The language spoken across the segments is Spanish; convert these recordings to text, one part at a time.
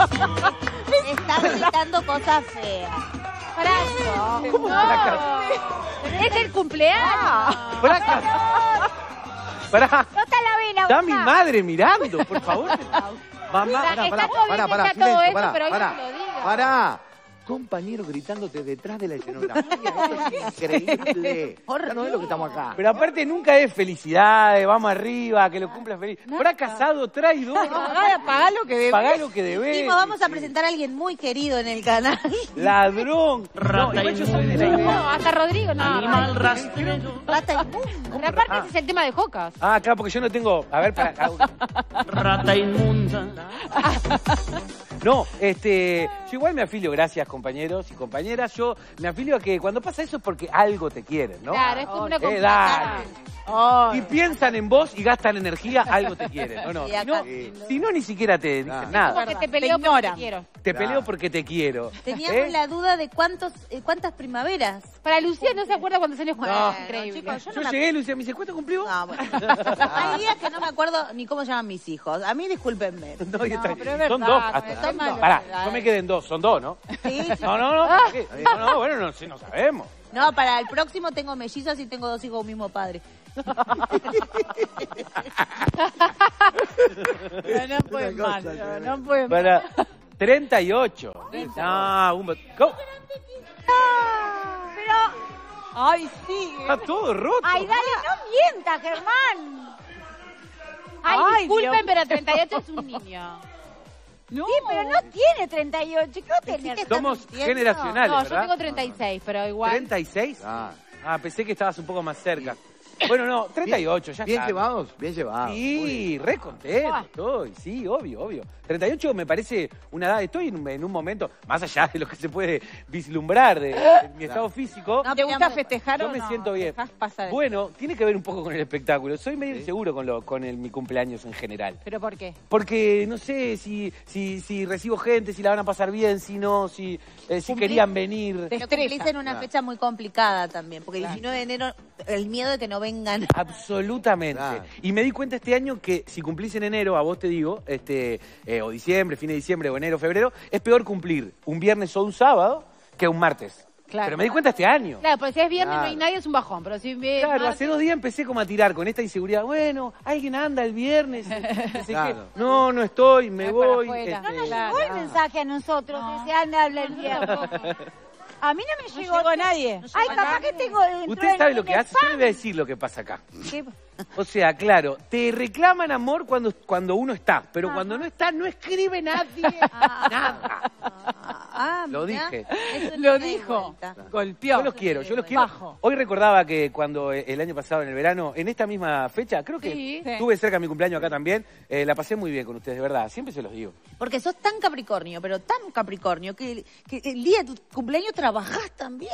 Está gritando cosas feas. Brazo. ¿Cómo se la casa? Es el cumpleaños. Pará. No está la vena. Está mi madre mirando, por favor. Mamá, Está todo bien que sea todo esto, pero hoy no lo digas. Pará. Compañero gritándote detrás de la escenografía. Esto es increíble. Ya no es lo que estamos acá. Pero aparte nunca es felicidades, vamos arriba, que lo cumplas feliz. Fracasado, traidor. Pagá lo que debes. Pagá lo que debes. Dijimos, vamos a presentar a alguien muy querido en el canal. Ladrón. No, igual yo soy de la idea. No, hasta Rodrigo, no. Animal rastrero. Rata inmunda. Pero aparte ese es el tema de Jocas. Ah, claro, porque yo no tengo... A ver, para cada uno. Rata inmunda. No, yo igual me afilio, gracias compañeros y compañeras, yo me afilio a que cuando pasa eso es porque algo te quieren, ¿no? Claro, es como una dale. Ay. Y piensan en vos y gastan energía, algo te quieren, ¿o no? Sí, acá. Si no, ni siquiera te dicen nada. Porque te peleo Te porque ignoran. te quiero. Te peleo porque te quiero. Teníamos la duda de cuántas primaveras. Para Lucía no se acuerda cuántos años cumplió. No. Increíble. Chicos, Yo llegué, Lucía, me dice, ¿cuánto cumplió? No, bueno. Hay días que no me acuerdo ni cómo llaman mis hijos. A mí discúlpenme. No, y está- pero es son verdad, dos. no, Hasta, estoy mal. pará, no me queden dos, son dos, ¿no? Sí, sí. No, ¿para qué? No, bueno, no, sí, no sabemos. No, para el próximo tengo mellizos y tengo 2 hijos de un mismo padre. No puede mal, no puede mal. Para 38. Ah, go. Pero, Ay, sí. Está todo roto. ay, dale, no mientas, Germán. Ay, Ay, disculpen, Dios. pero 38 es un niño. No. Sí, pero no tiene 38. ¿Qué va a tener? Somos ¿Estás mintiendo? generacionales, No, yo ¿verdad? tengo 36, pero igual. ¿36? Ah, Ah, pensé que estabas un poco más cerca. Bueno, no, 38, ya bien está. llevados, bien llevados. Sí, re contento estoy, sí, obvio. 38 me parece una edad, estoy en un momento, más allá de lo que se puede vislumbrar de mi estado físico, No, ¿Te gusta festejar yo o me no? siento bien. Dejás pasar. Bueno, tiene que ver un poco con el espectáculo. Soy medio inseguro con mi cumpleaños en general. ¿Pero por qué? Porque no sé si recibo gente, si la van a pasar bien, si no, si querían venir. Te Lo cumplís estresa. en una fecha muy complicada también, porque el 19 de enero, el miedo de que no vengan. Absolutamente. Claro. Y me di cuenta este año que si cumplís en enero, a vos te digo, o diciembre, fin de diciembre, o enero, febrero, es peor cumplir un viernes o un sábado que un martes. Claro. Pero me di cuenta este año. Claro, porque si es viernes no hay Claro. nadie, es un bajón. Pero si es Claro, martes- hace 2 días empecé como a tirar con esta inseguridad. Bueno, alguien anda el viernes. No sé Claro. qué. No estoy, me Voy para voy. afuera. No nos Claro. llegó el mensaje a nosotros, No. ese anda habla el viernes. A mí no me No llegó. llegó nadie. Ay, capaz que tengo dentro Usted sabe lo que hace. Yo le voy a decir lo que pasa acá. ¿Qué? O sea, claro, te reclaman amor cuando uno está, pero cuando no está, no escribe nadie. Nada. Lo mirá, dije. eso no Lo me di dijo. vuelta. Golpeó. Yo los quiero. Bajo. Hoy recordaba que cuando el año pasado, en el verano, en esta misma fecha, creo que Sí. estuve cerca de mi cumpleaños acá también, la pasé muy bien con ustedes, de verdad. Siempre se los digo. Porque sos tan Capricornio, pero tan Capricornio, que el día de tu cumpleaños trabajás también.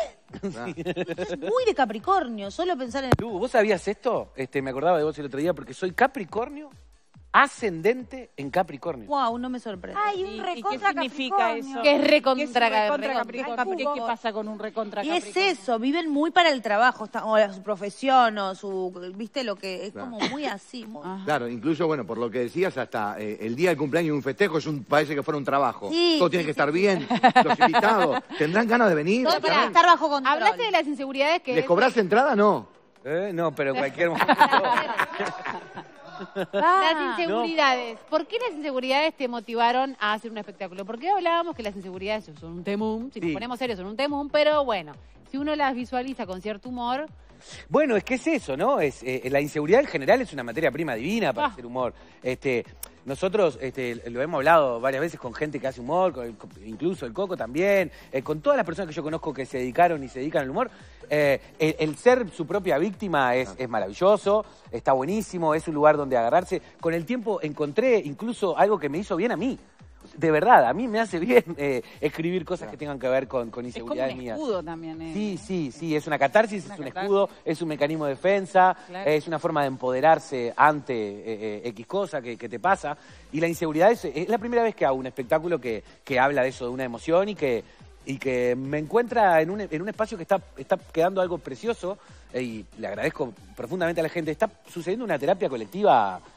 Es muy de Capricornio, solo pensar en... Lu, ¿vos sabías esto? Me acordaba de vos el otro día porque soy Capricornio, ascendente en Capricornio. Wow, no me sorprende. Ay, ¿Y un qué recontra significa Capricornio. eso? Que es ¿Qué es recontra recontra Capricornio. Capricornio? ¿Qué pasa con un recontra Y Capricornio? es eso, viven muy para el trabajo, o su profesión, o su, viste, lo que es como muy así. Muy... Claro, incluso, bueno, por lo que decías, hasta el día del cumpleaños y un festejo parece que fuera un trabajo. Sí, Todo tiene sí, que sí, estar sí. bien. Los invitados tendrán ganas de venir. Todo para estar bajo control. Hablaste de las inseguridades que... ¿Les cobraste entrada? No. No, pero en cualquier momento. Las inseguridades. ¿Por qué las inseguridades te motivaron a hacer un espectáculo? Porque hablábamos que las inseguridades son un temún, si nos Sí. ponemos serios son un temún, pero bueno, si uno las visualiza con cierto humor, Bueno, es que es eso, ¿no? La inseguridad en general es una materia prima divina para hacer humor. Nosotros lo hemos hablado varias veces con gente que hace humor, incluso el Coco también, con todas las personas que yo conozco que se dedicaron y se dedican al humor. El ser su propia víctima es maravilloso, está buenísimo, es un lugar donde agarrarse. Con el tiempo encontré incluso algo que me hizo bien a mí. De verdad, a mí me hace bien escribir cosas que tengan que ver con Es como inseguridades un mías. escudo también. Sí, es una catarsis, es un escudo, es un mecanismo de defensa, Claro. es una forma de empoderarse ante X cosa que te pasa. Y la inseguridad es la primera vez que hago un espectáculo que habla de eso, de una emoción y que me encuentra en un espacio que está quedando algo precioso y le agradezco profundamente a la gente. Está sucediendo una terapia colectiva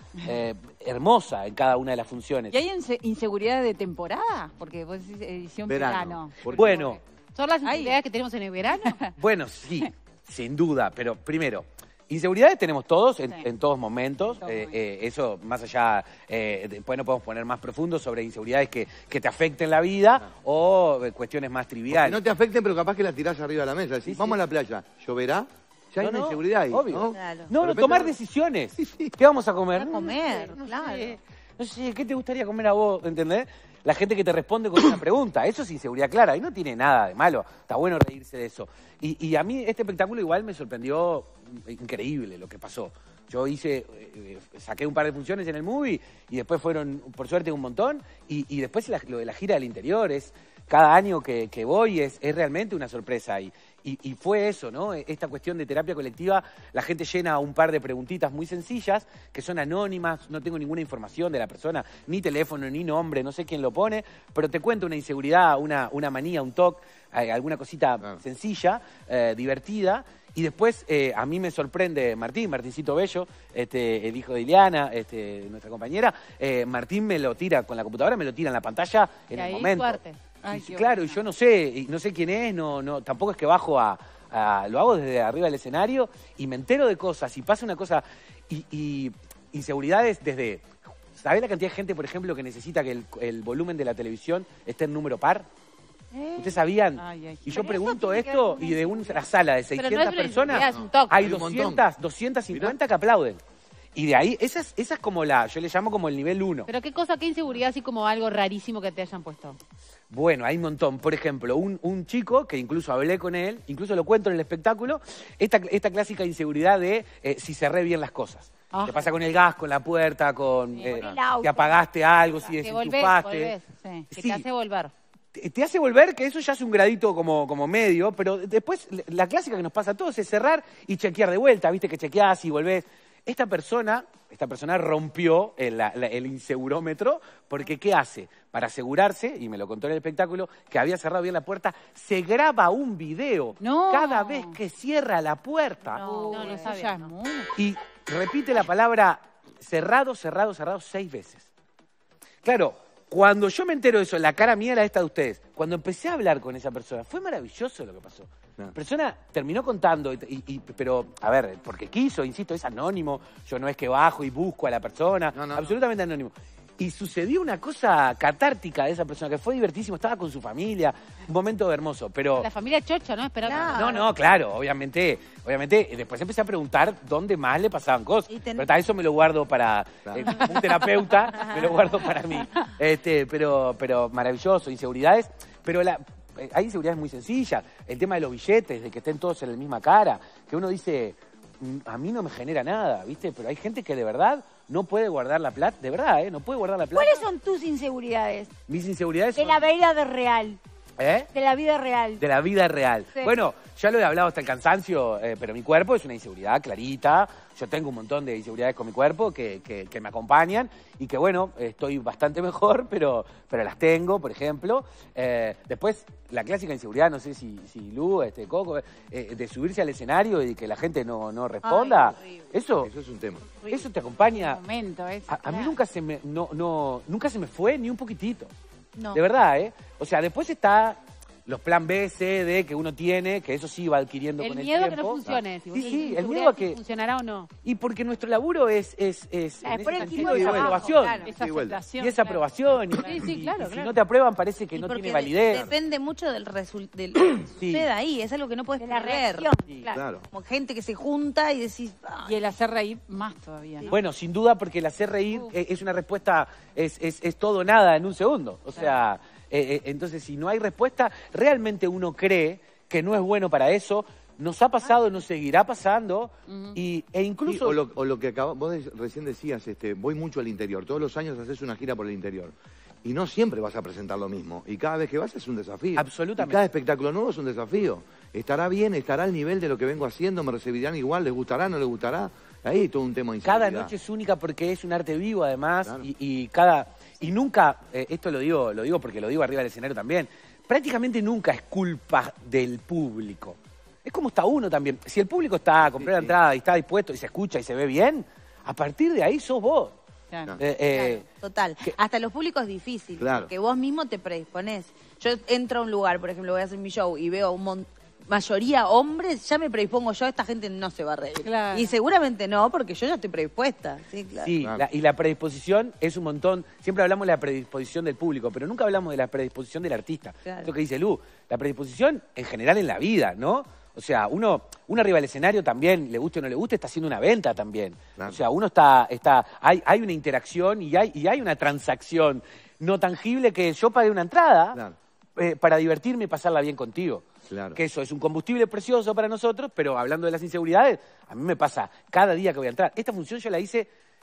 hermosa en cada una de las funciones. ¿Y hay inseguridad de temporada? Porque vos decís edición verano. Bueno. ¿Son las inseguridades que tenemos en el verano? Bueno, sí, sin duda, pero primero, inseguridades tenemos todos en todos momentos. Eso, más allá, después no podemos poner más profundo sobre inseguridades que te afecten la vida o cuestiones más triviales. Que no te afecten, pero capaz que las tirás arriba de la mesa. Decís, vamos a la playa, ¿lloverá? Ya hay una inseguridad ahí, obvio. ¿no? Claro. No, tomar decisiones. ¿Qué vamos a comer? A comer, claro. No sé, ¿qué te gustaría comer a vos? ¿Entendés? La gente que te responde con una pregunta, eso es inseguridad clara, y no tiene nada de malo, está bueno reírse de eso. Y a mí este espectáculo igual me sorprendió increíble lo que pasó. Yo saqué un par de funciones en el movie y después fueron, por suerte, un montón, y después lo de la gira del interior, cada año que voy es realmente una sorpresa. Y fue eso, ¿no? Esta cuestión de terapia colectiva, la gente llena un par de preguntitas muy sencillas, que son anónimas, no tengo ninguna información de la persona, ni teléfono, ni nombre, no sé quién lo pone, pero te cuento una inseguridad, una manía, un toque, alguna cosita sencilla, divertida. Y después a mí me sorprende Martincito Bello, el hijo de Ileana, nuestra compañera. Martín me lo tira con la computadora, me lo tira en la pantalla en el momento. Suerte. Ay, Claro, y yo no sé quién es, tampoco es que bajo lo hago desde arriba del escenario y me entero de cosas y pasa una cosa y inseguridades desde, ¿sabés la cantidad de gente, por ejemplo, que necesita que el volumen de la televisión esté en número par? ¿Ustedes sabían? Y yo pregunto esto y de una sala de 600 personas hay 250 que aplauden. Y de ahí, esa es como yo le llamo como el nivel 1. ¿Pero qué inseguridad, así como algo rarísimo que te hayan puesto? Bueno, hay un montón. Por ejemplo, un chico, que incluso hablé con él, incluso lo cuento en el espectáculo, esta clásica inseguridad de si cerré bien las cosas. ¿Qué pasa con el gas, con la puerta, que apagaste algo, si desenchufaste? Que te hace volver. Te hace volver, que eso ya es un gradito como medio, pero después la clásica que nos pasa a todos es cerrar y chequear de vuelta, viste que chequeás y volvés. Esta persona rompió el insegurómetro porque ¿qué hace? Para asegurarse, y me lo contó en el espectáculo, que había cerrado bien la puerta, se graba un video cada vez que cierra la puerta. Eso ya es mucho. Y repite la palabra cerrado, 6 veces. Claro, cuando yo me entero de eso, la cara mía era esta de ustedes, cuando empecé a hablar con esa persona, fue maravilloso lo que pasó. La persona terminó contando, pero, a ver, porque quiso, insisto, es anónimo, yo no es que bajo y busco a la persona, absolutamente anónimo. Y sucedió una cosa catártica de esa persona, que fue divertísimo, estaba con su familia, un momento hermoso, pero... La familia chocha, ¿no? Esperando. No, claro, obviamente, después empecé a preguntar dónde más le pasaban cosas, pero eso me lo guardo para un terapeuta, me lo guardo para mí. Pero maravilloso, inseguridades, pero hay inseguridades muy sencillas, el tema de los billetes, de que estén todos en la misma cara, que uno dice, a mí no me genera nada, ¿viste? Pero hay gente que de verdad no puede guardar la plata, de verdad, no puede guardar la plata. ¿Cuáles son tus inseguridades? Mis inseguridades De la vida real. ¿Eh? De la vida real. De la vida real. Sí. Bueno, ya lo he hablado hasta el cansancio, pero mi cuerpo es una inseguridad clarita. Yo tengo un montón de inseguridades con mi cuerpo que me acompañan y que, bueno, estoy bastante mejor, pero las tengo, por ejemplo. Después, la clásica inseguridad, no sé si Lu, Coco, de subirse al escenario y que la gente no responda. Ay, eso es un tema. Eso te acompaña. Momento, A mí nunca se me fue ni un poquitito. No. De verdad, ¿eh? O sea, después está los plan B, C, D que uno tiene, que eso sí va adquiriendo con el tiempo. El miedo a que no funcione. Sí, el miedo a que... ¿Funcionará o no? Y porque nuestro laburo es en ese sentido, esa aprobación. Claro, esa aceptación. Y esa aprobación. Sí, claro, y si no te aprueban parece que Y no porque tiene validez. depende mucho del resultado que suceda ahí, es algo que no puedes La prever. reacción. Sí, Claro. Como gente que se junta y decís... Y el hacer reír más todavía, ¿no? Bueno, sin duda, porque el hacer reír es una respuesta, es todo o nada en un segundo. O sea, entonces si no hay respuesta, realmente uno cree que no es bueno para eso. Nos ha pasado, nos seguirá pasando, e incluso... Sí, o lo que vos recién decías, voy mucho al interior. Todos los años haces una gira por el interior. Y no siempre vas a presentar lo mismo. Y cada vez que vas es un desafío. Absolutamente. Y cada espectáculo nuevo es un desafío. ¿Estará bien? ¿Estará al nivel de lo que vengo haciendo? ¿Me recibirán igual? ¿Les gustará? ¿No les gustará? Ahí hay todo un tema de inseguridad. Cada noche es única porque es un arte vivo, además, Claro. y nunca, esto lo digo porque lo digo arriba del escenario también, prácticamente nunca es culpa del público. Es como está uno también. Si el público está, compró la entrada y está dispuesto y se escucha y se ve bien, a partir de ahí sos vos. Claro. Total. Hasta los públicos es difícil, Claro. porque vos mismo te predisponés. Yo entro a un lugar, por ejemplo, voy a hacer mi show y veo mayoría hombres, ya me predispongo yo, esta gente no se va a reír. Claro. Y seguramente no, porque yo ya estoy predispuesta. Sí, claro. Sí, y la predisposición es un montón. Siempre hablamos de la predisposición del público, pero nunca hablamos de la predisposición del artista. Claro. Eso que dice Lu, la predisposición en general en la vida, ¿no? O sea, uno arriba del escenario también, le guste o no le guste, está haciendo una venta también. Claro. O sea, uno hay una interacción y hay una transacción no tangible que yo pagué una entrada para divertirme y pasarla bien contigo. Claro. Que eso es un combustible precioso para nosotros, pero hablando de las inseguridades, a mí me pasa cada día que voy a entrar. Esta función yo la hice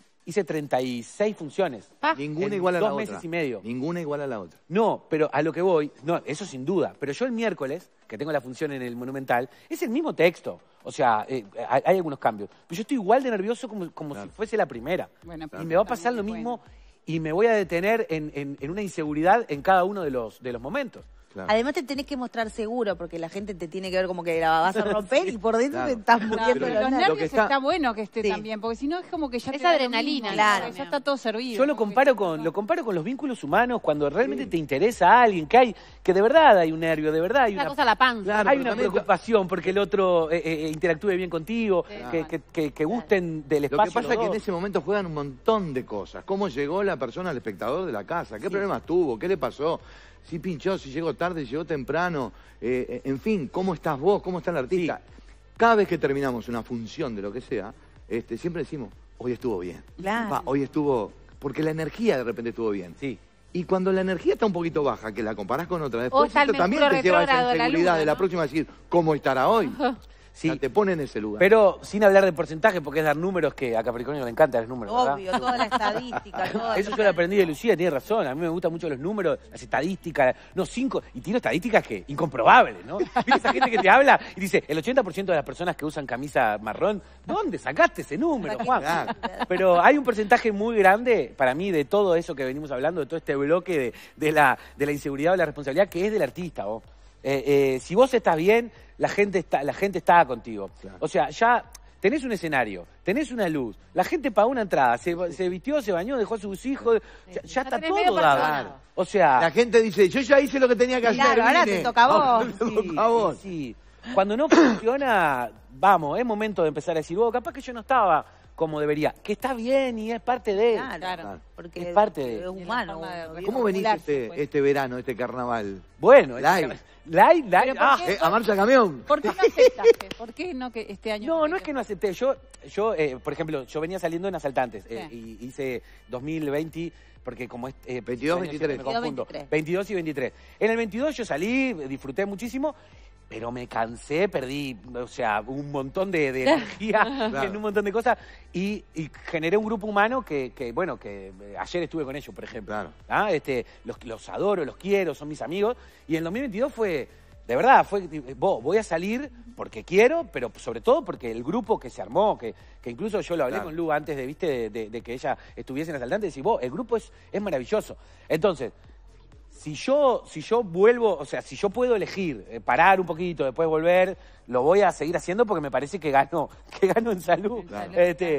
36 funciones. Ninguna en igual a la 2 otra. meses y medio. Ninguna igual a la otra. No, pero a lo que voy, no, eso sin duda. Pero yo el miércoles, que tengo la función en el Monumental, es el mismo texto. O sea, hay algunos cambios. Pero yo estoy igual de nervioso como si fuese la primera. Bueno, y me va a pasar lo mismo y me voy a detener en una inseguridad en cada uno de los momentos. Claro. Además te tenés que mostrar seguro, porque la gente te tiene que ver como que la vas a romper y por dentro Claro. te estás Claro, muriendo pero los los nervios. nervios está- está bueno que esté Sí. también, porque si no es como que ya Es te da lo adrenalina, mismo, claro. porque ya está todo servido. Yo lo comparo con los vínculos humanos, cuando realmente te interesa a alguien, que de verdad hay un nervio, de verdad hay Una una cosa a la panza. Claro, hay pero una también- preocupación porque el otro interactúe bien contigo, que gusten del Lo espacio. que pasa los es que en dos. ese momento juegan un montón de cosas. ¿Cómo llegó la persona al espectador de la casa? ¿Qué problemas tuvo? ¿Qué le pasó? Si pinchó, si llegó tarde, si llegó temprano. En fin, ¿cómo estás vos? ¿Cómo está el artista? Cada vez que terminamos una función de lo que sea, siempre decimos, hoy estuvo bien. Claro. Hoy estuvo... Porque la energía de repente estuvo bien. Sí. Y cuando la energía está un poquito baja, que la comparás con otra, O después está el esto también Mercurio te lleva a esa retrógrado, la inseguridad luna, de la ¿no? próxima decir, ¿cómo estará hoy? Sí. O sea, te pone en ese lugar. Pero sin hablar de porcentaje, porque es dar números, que a Capricornio le encantan los números, ¿verdad? Obvio, toda la estadística, todo. Eso yo lo aprendí de Lucía, tiene razón. A mí me gustan mucho los números, las estadísticas. No, 5. Y tiro estadísticas que incomprobables, ¿no? ¿Viste esa gente que te habla y dice, el 80% de las personas que usan camisa marrón, ¿dónde sacaste ese número, Juan? Claro. Pero hay un porcentaje muy grande, para mí, de todo eso que venimos hablando, de todo este bloque de la inseguridad o la responsabilidad, que es del artista, vos. Si vos estás bien, la gente está contigo. Claro. O sea, ya tenés un escenario, tenés una luz, la gente pagó una entrada, se vistió, se bañó, dejó a sus hijos, ya está tenés medio todo dado. personado. O sea, La gente dice, yo ya hice lo que tenía que hacer. Claro, ahora vine. te toca a vos. Ahora te toca a vos. sí. Cuando no funciona, vamos, es momento de empezar a decir, capaz que yo no estaba como debería, que está bien y es parte de... Claro, porque Es parte de- es humano. de la forma de ¿Cómo venís Regularse, pues. este verano, este carnaval? Bueno, Live. Live. Pero ¿por Ah, qué? ¿A marcha camión? ¿Por qué no aceptaste? ¿Por qué no que este año? no, no es que no acepté. Yo por ejemplo, yo venía saliendo en Asaltantes y hice 2020, porque como es... 22, años 23. siempre me confundo. 23. 22 y 23. En el 22 yo salí, disfruté muchísimo, pero me cansé, perdí, o sea, un montón de energía Claro. en un montón de cosas y generé un grupo humano que ayer estuve con ellos, por ejemplo. Claro. ¿Ah? Los adoro, los quiero, son mis amigos. Y en el 2022 fue, de verdad, voy a salir porque quiero, pero sobre todo porque el grupo que se armó, que incluso yo lo hablé Claro. con Lu antes de que ella estuviese en Asaltante, decís, el grupo es maravilloso. Entonces, si yo vuelvo, o sea, si yo puedo elegir parar un poquito, después volver, lo voy a seguir haciendo porque me parece que gano en salud. Claro.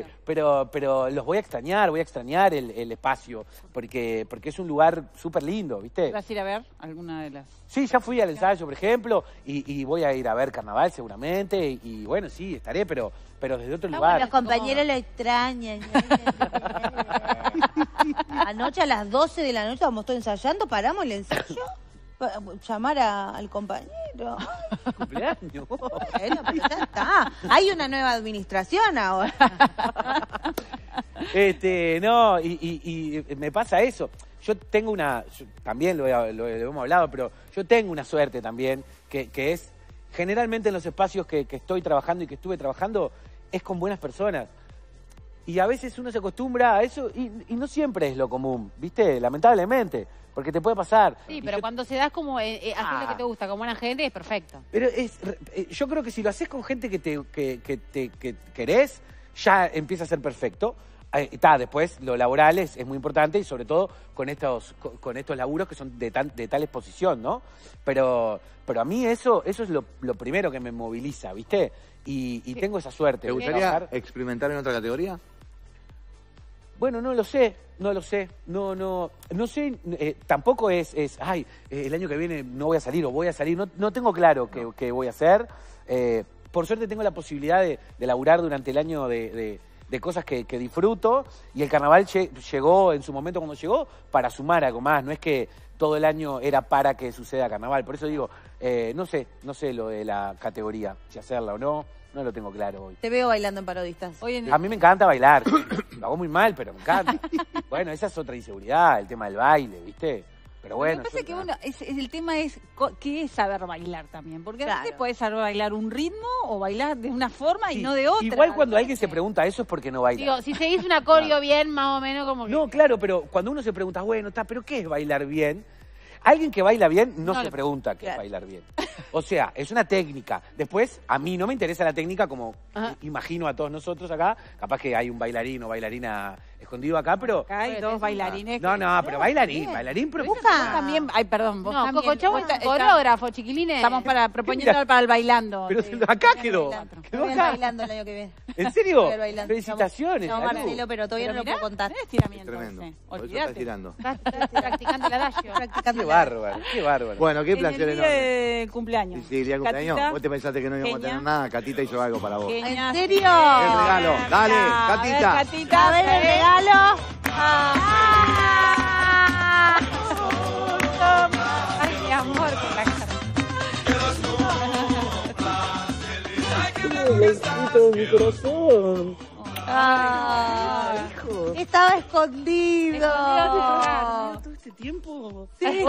Pero los voy a extrañar el espacio, porque es un lugar súper lindo, ¿viste? ¿Vas a ir a ver alguna de las...? Sí, ya fui al ensayo, por ejemplo, y voy a ir a ver Carnaval seguramente, y bueno, sí, estaré, pero desde otro lugar. Los compañeros lo extrañan. Anoche a las 12 de la noche estábamos todos ensayando, paramos el ensayo, llamar al compañero. Cumpleaños. Bueno, pero ya está. Hay una nueva administración ahora. No, y me pasa eso. Yo tengo también lo hemos hablado, pero yo tengo una suerte también, que es, generalmente en los espacios que estoy trabajando y que estuve trabajando, es con buenas personas. Y a veces uno se acostumbra a eso y no siempre es lo común, ¿viste? Lamentablemente, porque te puede pasar. Sí, Y pero yo- cuando se das como hacer lo que te gusta, como buena gente, es perfecto. Pero yo creo que si lo haces con gente que te querés, ya empieza a ser perfecto. Después lo laboral es muy importante y sobre todo con estos laburos que son de tal exposición, ¿no? Pero a mí eso es lo primero que me moviliza, ¿viste? Y tengo esa suerte. ¿Te gustaría experimentar en otra categoría? Bueno, no lo sé. No sé, tampoco es el año que viene no voy a salir o voy a salir, no tengo claro qué voy a hacer. Por suerte tengo la posibilidad de laburar durante el año de cosas que disfruto, y el carnaval llegó en su momento cuando llegó para sumar algo más, no es que todo el año era para que suceda carnaval, por eso digo, no sé lo de la categoría, si hacerla o no lo tengo claro hoy. Te veo bailando en Parodistas. A mí me encanta bailar, lo hago muy mal, pero me encanta. Bueno, esa es otra inseguridad, el tema del baile, ¿viste? Pero bueno. Me parece que el tema es qué es saber bailar también, porque a veces Claro. puedes saber bailar un ritmo o bailar de una forma y no de otra. Igual cuando alguien se pregunta eso es porque no baila. Digo, si seguís una coreo bien, más o menos como que... No, claro, pero cuando uno se pregunta, bueno, ¿pero qué es bailar bien? Alguien que baila bien no se pregunta qué es bailar bien. O sea, es una técnica. Después, a mí no me interesa la técnica como imagino a todos nosotros acá. Capaz que hay un bailarín o bailarina escondido acá, pero... Acá hay dos bailarines. No, pero bailarín Vos profesional. también, perdón, vos No, también. Coco Chau es coreógrafo, chiquilines. Estamos proponiendo para el bailando. Pero acá quedó. Quedó Voy a ir acá. bailando el año que viene. ¿En serio? Voy a ir bailando. Felicitaciones. No, salud. Marcelo, pero todavía no lo puedo contar. Es estiramiento. Tremendo. ese. Por eso está Olvídate. estirando. Estás practicando el adagio. Qué bárbaro, qué bárbaro. Bueno, qué En placer el día enorme. de cumpleaños. Sí, día de cumpleaños. Catita, Vos te pensaste que no íbamos a tener Genia. nada. Catita hizo algo para vos. Genia. ¿En serio? El regalo. Dale, A ver, Catita. Catita. A ver el regalo. Ay, mi amor, con la cara. Estaba escondido. ¿Todo este tiempo? Sí.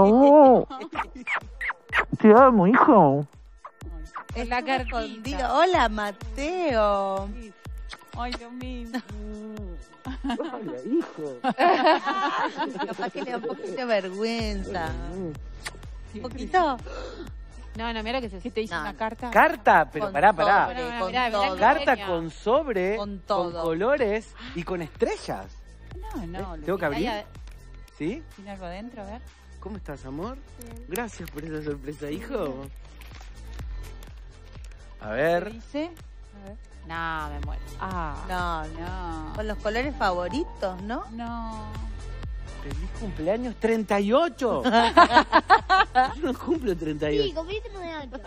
Te amo, hijo. La Estuvo cartita. escondido. Hola, Mateo. Ay, Dios mío. Hola, hijo. Capaz que le da un poquito de vergüenza. ¿Un poquito? No, mira que se... ¿Qué te hizo No. una carta? Carta, pero Con pará. sobre, con Mirá, todo. Carta Genia. con sobre, Con todo. con colores y con estrellas. No, ¿Tengo que abrir? Ahí ¿Sí? ¿Tiene algo adentro? A ver. ¿Cómo estás, amor? Gracias por esa sorpresa, hijo. A ¿Qué ver. dice? No, me muero. Ah, No, no. con los colores favoritos, ¿no? No. ¡Feliz cumpleaños 38! Yo no cumplo 38. Sí, cumpliste 38.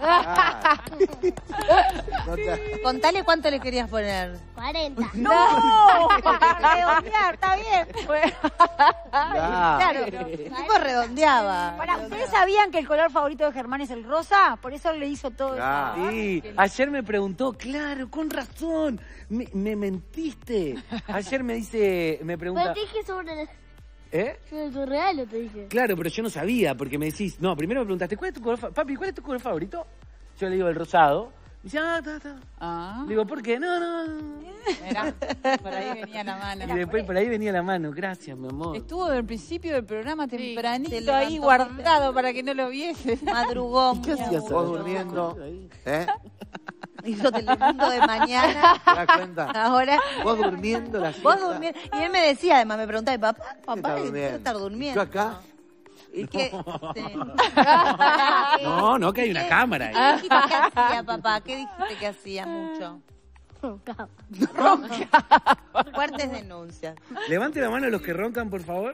No te- Contale cuánto le querías poner. 40. Redondear, está bien. Claro, el tipo redondeaba. Para, ¿ustedes sabían que el color favorito de Germán es el rosa? Por eso le hizo todo Claro. eso. Sí, ayer me preguntó, claro, con razón, me mentiste. Ayer me Pero pregunta, te dije sobre ¿eh? tu regalo, te dije. Claro, pero yo no sabía, porque me decís, no, primero me preguntaste, ¿cuál es tu color papi, ¿cuál es tu color favorito? Yo le digo el rosado. Me dice, está. Ah. Le digo, ¿por qué? No. Mirá, por ahí venía la mano. Y después por ahí venía la mano, gracias, mi amor. Estuvo del principio del programa se tempranito levantó ahí guardado para que no lo vieses. Madrugó. ¿Qué hacías Vos durmiendo. ¿Eh? Hizo Telemundo de mañana. ¿Te das cuenta? Ahora, Vos durmiendo la vos siesta. durmiendo. Y él me decía, además, me preguntaba, papá, Está debe durmiendo. estar durmiendo. Yo acá. ¿Y qué? Sí. No, que hay una cámara ahí. ¿Qué dijiste que hacía, papá? ¿Qué dijiste que hacía mucho? Fuertes denuncias. Levante la mano los que roncan, por favor.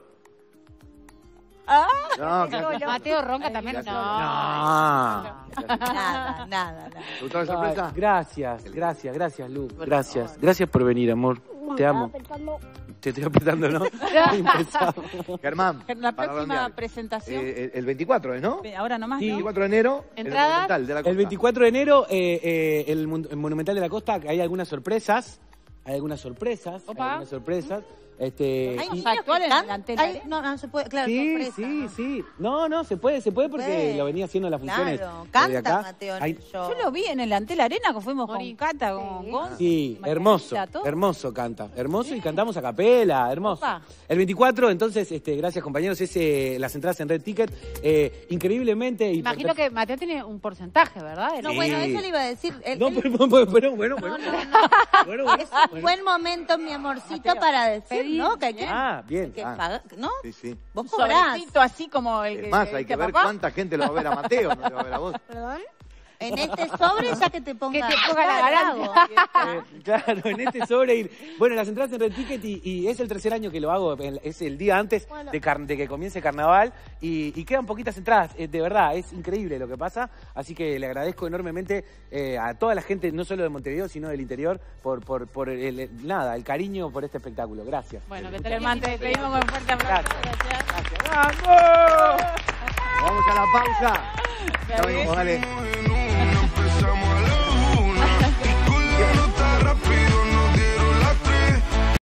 No, ¿qué Mateo ronca también. Gracias. No. Nada. ¿Te gustó la sorpresa? Gracias, Lu. Gracias por venir, amor. Te amo. Pensando, Te estoy apretando, ¿no? Muy pesado. Germán, La para próxima redondear. presentación, El 24, ¿no? ahora nomás, Sí. ¿no? 24 de enero. ¿Entrada? El Monumental de la Costa. El 24 de enero, el Monumental de la Costa, hay algunas sorpresas. Opa. Hay y- niños actual que en la cantan. antena, Ay, no se puede, claro, Sí, sorpresa. sí. No, se puede porque Puede. lo venía haciendo en las funciones. Claro, de canta acá. Mateo en Hay- el show. Yo lo vi en el Antel Arena, que fuimos Moni. con Cata, con Gonza. Sí, Margarita, hermoso, todo. hermoso canta, hermoso y cantamos a capela, hermoso. Opa. El 24, entonces, gracias compañeros, es las entradas en Red Ticket, increíblemente. Imagino que Mateo tiene un porcentaje, ¿verdad? No, Sí. bueno, eso le iba a decir. No, pero bueno. Es un buen momento, mi amorcito, para decir, ¿no? Que hay que, Bien. que Ah. pagar, ¿no? Sí. Vos Un cobrás. sobrecito así como el Es que más, te hay que dice ver papá. cuánta gente lo va a ver a Mateo, no lo va a ver a vos. ¿Perdón? En este sobre ya que te ponga, Que te ponga la garanta. Claro, en este sobre. Bueno, las entradas en Red Ticket y es el tercer año que lo hago, es el día antes de que comience Carnaval y quedan poquitas entradas, de verdad, es increíble lo que pasa, así que le agradezco enormemente a toda la gente, no solo de Montevideo, sino del interior, por el cariño por este espectáculo. Gracias. Bueno, que Germán, te despedimos con un fuerte abrazo. Gracias. ¡Vamos! Vamos a la pausa. Ya venimos, dale.